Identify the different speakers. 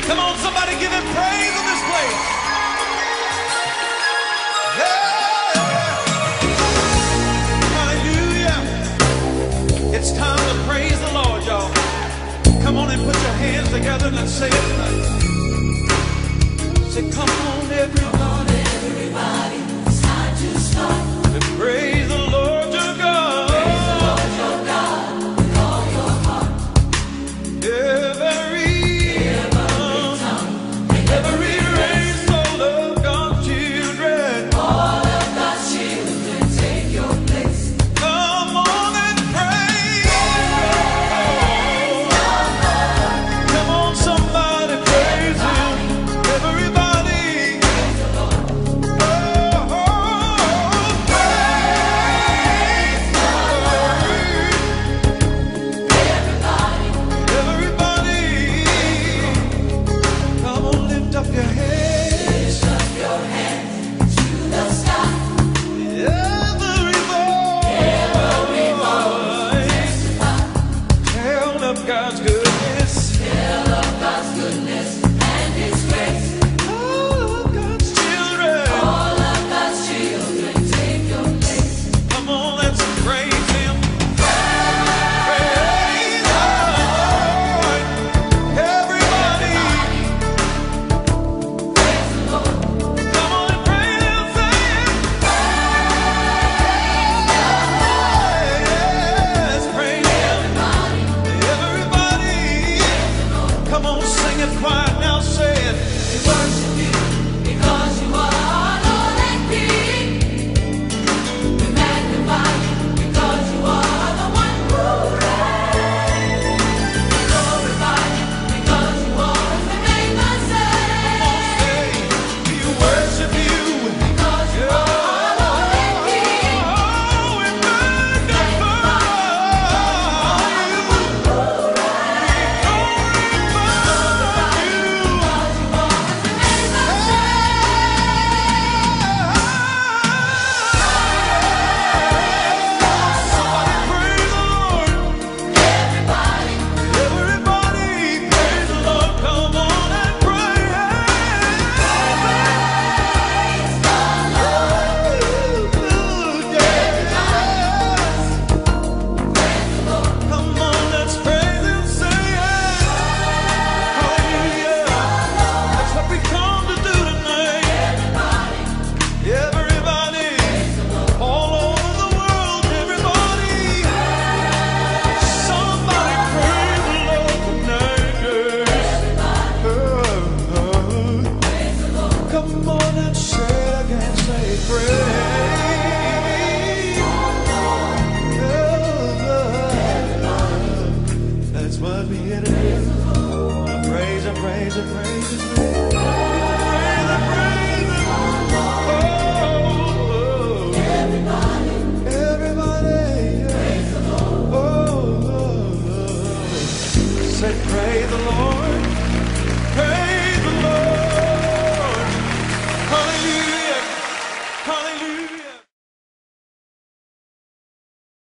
Speaker 1: Come on, somebody give him praise in this place. Yeah. Hallelujah. It's time to praise the Lord, y'all. Come on and put your hands together and let's say it tonight. Say, come on, everybody. It's time to start. To praise the Lord your God. Praise the Lord your God with all your heart. Every race, all of God's children. All of God's children, take your place. Come on and praise. Come on, somebody praise Him. Everybody. Up your hands. Lift up your hands to the sky. Every voice. Tell of God's goodness. Tell of God's goodness and His grace. All of God's children. All of God's children, take your place. Come on, let's praise Him. Praise the Lord. Everybody. Come on, sing it quiet now, say it. We worship you because you are Lord and King. We magnify you because you are the one who reigns. We glorify you because you always remain the same. We worship you because you are Lord and King. Oh, we magnify you. Come on and say it again, say praise. That's what we here to do. Praise and praise and praise and praise. Praise and praise and everybody. Praise the Lord. Say praise the Lord.